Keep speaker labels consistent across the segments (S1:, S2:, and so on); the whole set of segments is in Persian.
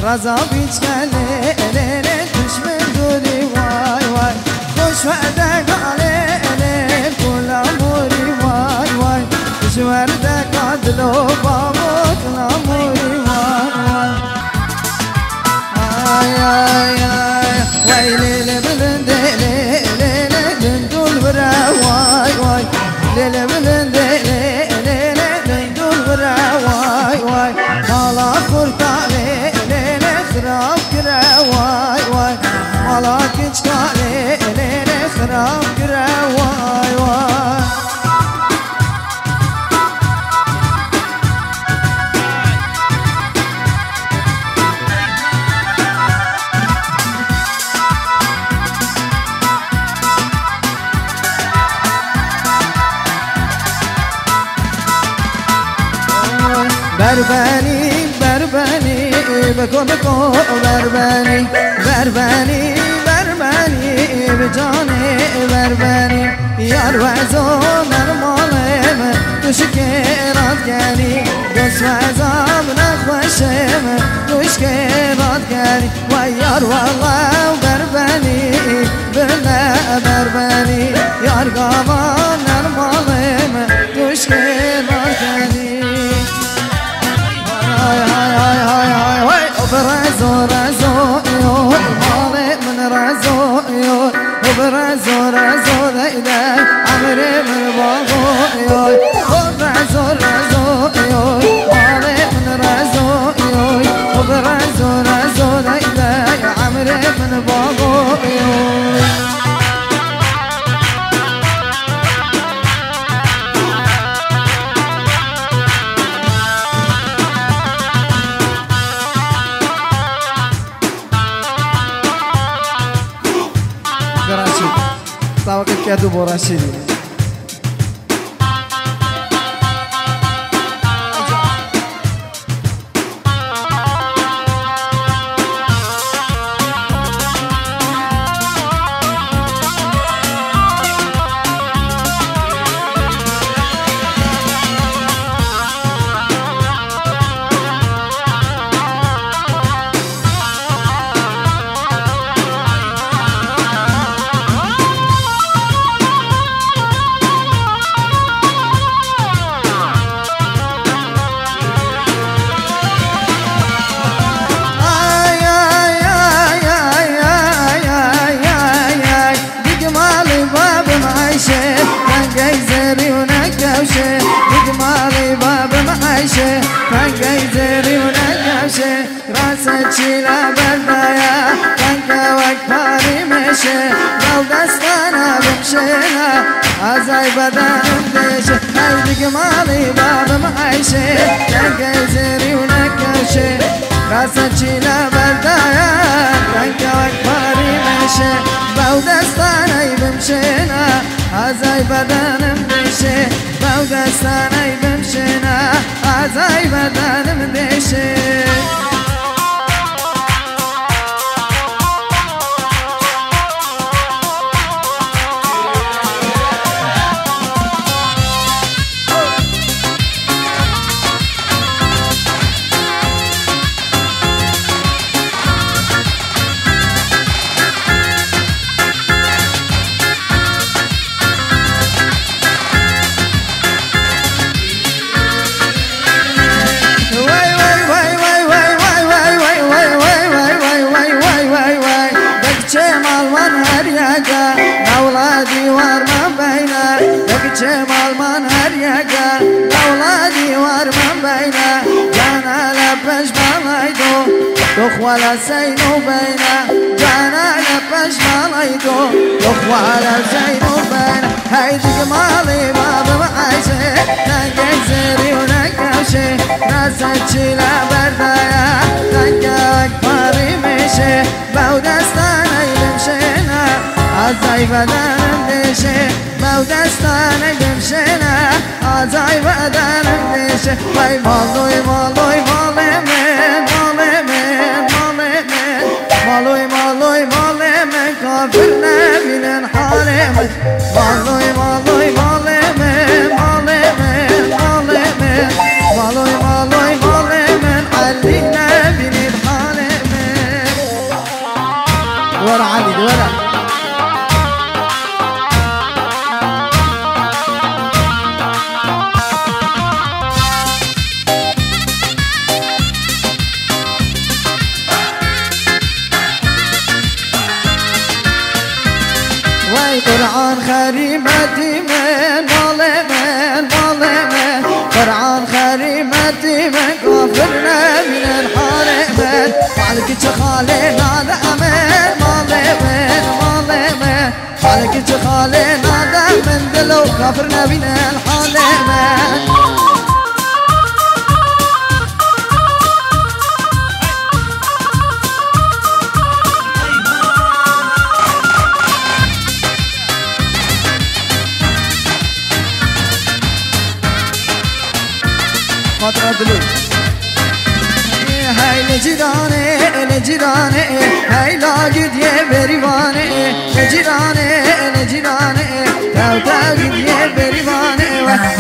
S1: رضا بیچ کله لیلی دشمن دوری وای وای خوش وعده قاله کل اموری وای وای دشورده قادلو بابوت ناموری وای وای آی آی وای لیلی بلنده لیلی لندول برا وای وای لیلی بلنده لیلی لندول برا وای وای مالا kurtale lele khrab kira vay vay malak içkale lele khrab kira vay vay berbeni berbeni beko beko berbeni berbeni berbeni bejane berbeni yar vazo narmalem tushkerat gani dost vazam nakhwashem tushkerat gani wa yar wallah berbeni bela berbeni yar gavan narmalem tushkerat gani برازو رازو يو مالي من رازو يو برازو رازو ذيدا عمري من باغو يو برازو رازو يو مالي من رازو يو برازو رازو ذيدا عمري من باغو يو Estava que é do Borrachini. تنقي زيري ونقاشه راسه چيلا بردايا تنقى وكباري مشه لو دستانا بمشينا عزاي بدانم ديشه هيدق مالي باب معيشه تنقي زيري ونقاشه راسه چيلا بردايا تنقى وكباري مشه لو دستانا بمشينا عزاي بدانم ديشه لو دستانا بمشينا عزاي بدانم ديشه أولادي وارمان بينا بكتشي مالمان هريقا أولادي وارمان بينا جانا لبش مالايدو دخ ولا سينو بينا جانا لبش مالايدو دخ ولا سينو بينا هيدك مالي بابا معايشي تنقى زيري ونقاشي ناسا لا بردايا تنقى أكباري مشي بودستانا يمشينا عزاي بدانم ديشه بودستانا يمشينا عزاي بدانم ديشه واي مالوي مالوي مالي من مالي من مالي من مالوي مالوي مالي من كافرنا من حالي من مالوي مالوي مالي من مالي من مالي من مالوي مالوي مالي من علينا من الحالي خريمتي من مال من قرعان خريمتي من كافرنا من الحارم مالك تخالينا دامن مال من مالك تخالينا دامن دلو كافرنا من الحارم خاطر دلو هاي لجيراني هاي لاقد يا بريواني لجيراني تاو تاقد يا بريواني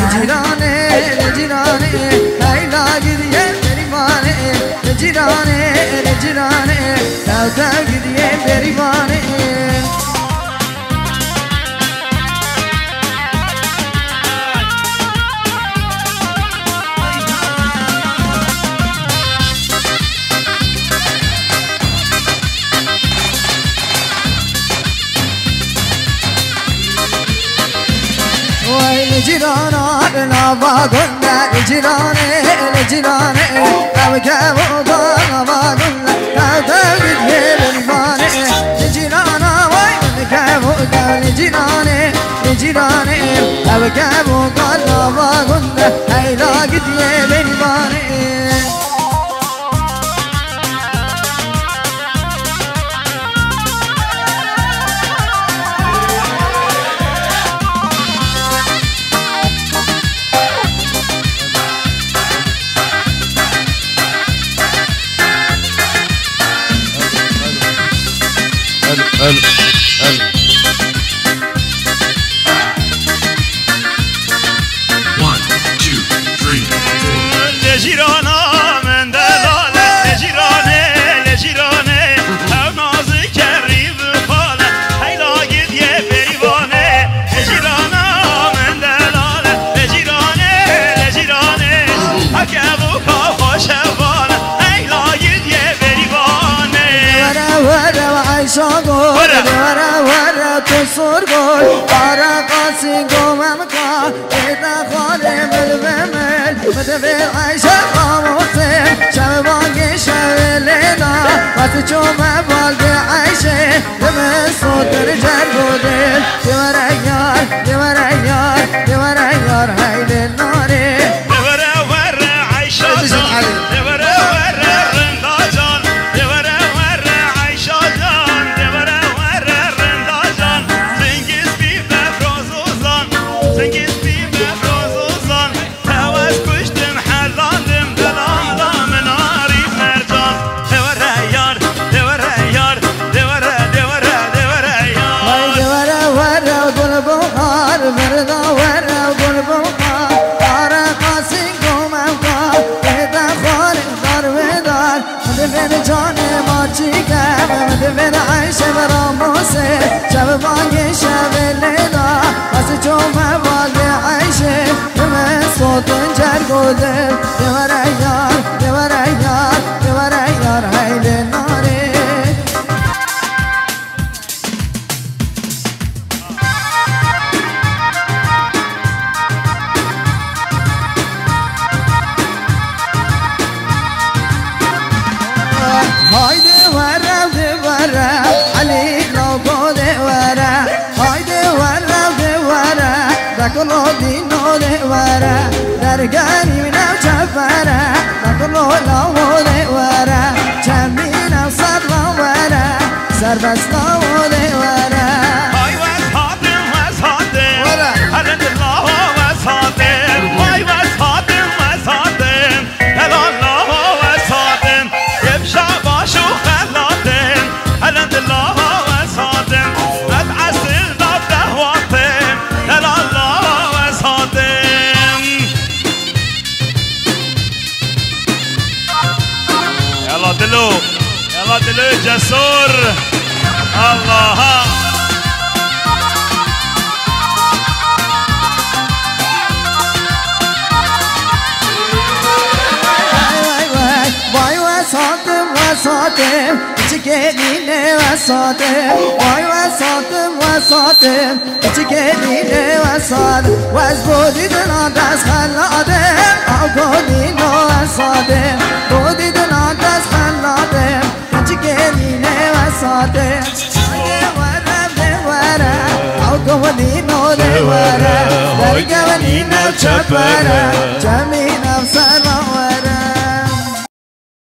S1: لجيراني هاي لاقد يا بريواني لجيراني تاو تاقد يا بريواني لجيرانا لنابا قلنا لجيراني أبكى وقال ما قلنا تاقد يا بالباني لجيرانا وينك وقال لجيراني أبكى وقال ما قلنا هاي لاقد يا بالباني
S2: لجيرانا من دلالة لجيراني او نازي كريب خالة هاي لاقد يا بريواني لجيرانا من دلالة لجيراني هكذا كافا شفالة هاي لاقد يا بريواني
S1: ورا وعيشا قول ورا تصور قول بارا قاسي قوم امكا اذا خالي بالبمل مدفل عيشا قاموسي شبابانكي شبلينا واتشوم بالدي عيشي لمن صوت رجال قودل دي ورا يار هاي للناري
S2: ورا عيشا من عيش براموسي شبابانكي شبلينا واتشوم بالدي عيشي لمن صوت رجال قودل دي ورا يار هاي للناري هايدي ورا علي لو دي ورا هايدي ورا دكلو دينو دي ورا درقاني من وشفرا دكلو لو دي ورا جمينا وصدلا ورا سربس لو دي ورا هاي وصادم هلند الله وصادم هاي وصادم هلا الله وصادم يبشع باشو خلاتم هلند الله وصادم متعسل ضد دهواتم هلا الله وصادم يلا دلو جسور الله
S1: وساطم چکینه وساطم وای وساطم چکینه وساطم واز بودی دلان دست خلادم او گودینو وساطم بودی دلان دست خلادم چکینه وساطم او گودینو دوره درگونینو چپره جمین افسر